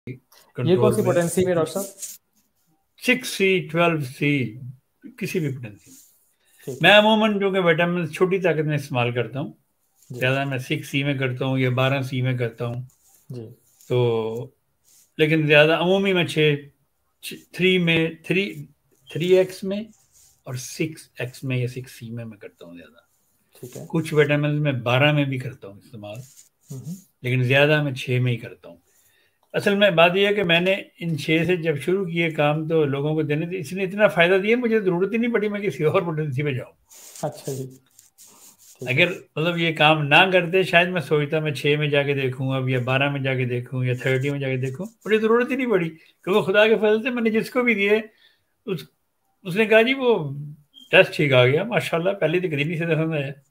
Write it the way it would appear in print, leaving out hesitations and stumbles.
ये कौन सी कंट्रोल में। पोटेंसी में डॉक्टर साहब? 6C 12C, किसी भी पोटेंसी में। ठीक मैं है अमूमन जो कि विटामिन छोटी ताकत में इस्तेमाल करता हूँ, जी ज़्यादा मैं 6C में करता हूँ या 12C में करता हूँ। जी। तो लेकिन ज़्यादा अमूमी में 3 में 3X में और 6X में या 6C में मैं करता हूँ ज़्यादा। ठीक है। कुछ विटामिन में 12 में भी करता हूँ इस्तेमाल, हम्म, लेकिन ज़्यादा मैं 6 में ही करता हूँ। असल में बात यह है कि मैंने इन 6 से जब शुरू किए काम तो लोगों को देने, इसने इतना फ़ायदा दिया मुझे ज़रूरत ही नहीं पड़ी मैं किसी और पोटेंसी में जाऊँ। अच्छा जी। ठीक है। अगर मतलब ये काम ना करते शायद मैं सोचता मैं 6 में जाके देखूँ अब, या 12 में जाके देखूँ, या 30 में जाके देखूँ, मुझे ज़रूरत ही नहीं पड़ी, क्योंकि खुदा के फजल से मैंने जिसको भी दिए उसने कहा जी वो टेस्ट ठीक आ गया माशाल्लाह, पहले तो कभी नहीं से पसंद आया।